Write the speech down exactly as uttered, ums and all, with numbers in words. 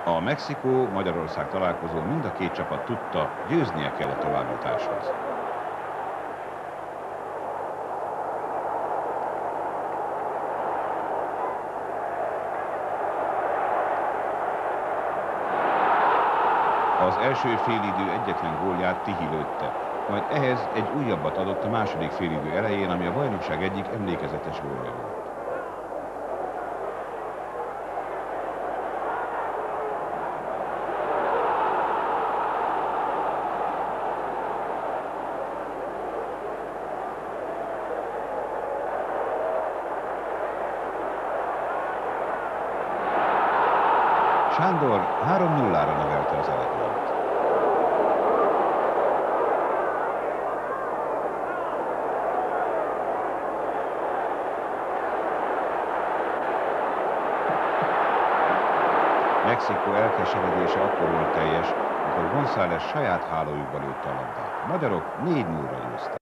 A Mexikó-Magyarország találkozón mind a két csapat tudta, győznie kell a továbbjutáshoz. Az első félidő egyetlen gólját Tihi lőtte, majd ehhez egy újabbat adott a második félidő elején, ami a bajnokság egyik emlékezetes gólja volt. Sándor három nullára növelte az eredményt. Mexikó elkeseredése akkor volt teljes, amikor González saját hálójukba lőtte a labdát. A magyarok négy nullra győztek.